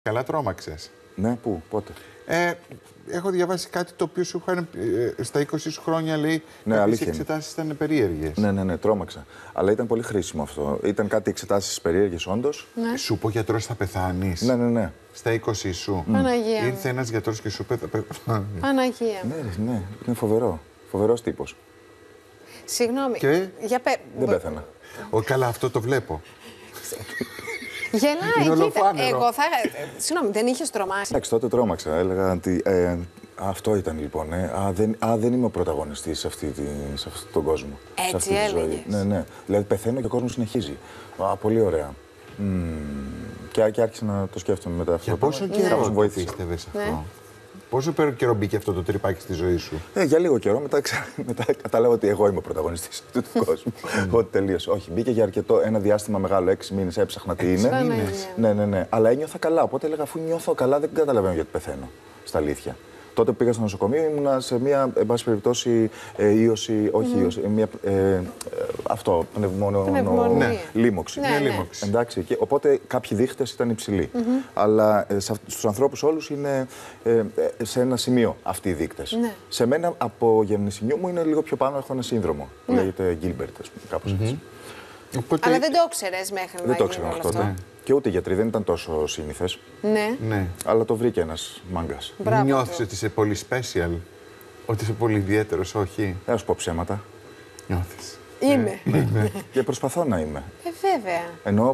Καλά τρόμαξες. Ναι, πού, πότε. Έχω διαβάσει κάτι το οποίο σου είχαν στα 20 σου χρόνια, λέει, Ναι, κάποιες αλήθεια εξετάσεις ήταν περίεργες. Ναι, τρόμαξα. Αλλά ήταν πολύ χρήσιμο αυτό. Ήταν κάτι εξετάσεις περίεργες, όντως. Ναι. Σου είπε ο γιατρός θα πεθάνεις. Ναι. Στα 20 σου. Παναγία. Ήρθε ένας γιατρός και σου είπε θα πεθάνεις. Παναγία. Ναι, είναι φοβερό. Φοβερός τύπος. Συγγνώμη. Και? Δεν πέθανα. Καλά, αυτό το βλέπω. Είναι Γελάει, κοίτα. ολοφάνερο. Εγώ θα... Συγγνώμη, δεν είχες τρομάσει. Εντάξει, τότε τρόμαξα. Έλεγα ότι αυτό ήταν λοιπόν. Δεν είμαι ο πρωταγωνιστής σε αυτόν τον κόσμο. Έτσι σε αυτή τη ζωή. έλεγες. Ναι. Δηλαδή πεθαίνω και ο κόσμος συνεχίζει. Πολύ ωραία. Και άρχισα να το σκέφτομαι μετά αυτό. Για πόσο Κάπως καιρό μου βοήθησε. πίστευες αυτό. Ναι. Πόσο καιρό μπήκε αυτό το τρυπάκι στη ζωή σου. Για λίγο καιρό, μετά κατάλαβα ότι εγώ είμαι ο πρωταγωνιστής αυτού του κόσμου. Ότι τελείωσε. Όχι, μπήκε για ένα διάστημα μεγάλο, 6 μήνες, έψαχνα τι είναι. Ναι. Αλλά ένιωθα καλά. Οπότε έλεγα, αφού νιώθω καλά, δεν καταλαβαίνω γιατί πεθαίνω. Στα αλήθεια. Τότε που πήγα στο νοσοκομείο ήμουνα σε μία, εν πάση περιπτώσει, ύωση, όχι ύωση, μία, αυτό, λίμωξη. Ναι. Λίμωξη. Εντάξει, και, οπότε κάποιοι δείχτες ήταν υψηλοί. Αλλά στους ανθρώπους όλους είναι σε ένα σημείο αυτοί οι δείκτες. Ναι. Σε μένα από γεννησιμιού μου είναι λίγο πιο πάνω, έχω ένα σύνδρομο που λέγεται Gilbert, ας πούμε, κάπως έτσι. Οπότε... Αλλά δεν το ήξερες μέχρι να Δεν το γίνει ήξερα όλο αυτό. αυτό. Ναι. Και ούτε οι γιατροί δεν ήταν τόσο σύνηθες. Ναι. Αλλά το βρήκε ένας μάγκας. Μπράβο Νιώθεις του. ότι είσαι πολύ special. Ότι είσαι πολύ ιδιαίτερος, όχι. Δεν θα σου πω ψέματα. Νιώθεις. Είμαι. Και προσπαθώ να είμαι. Βέβαια. Ενώ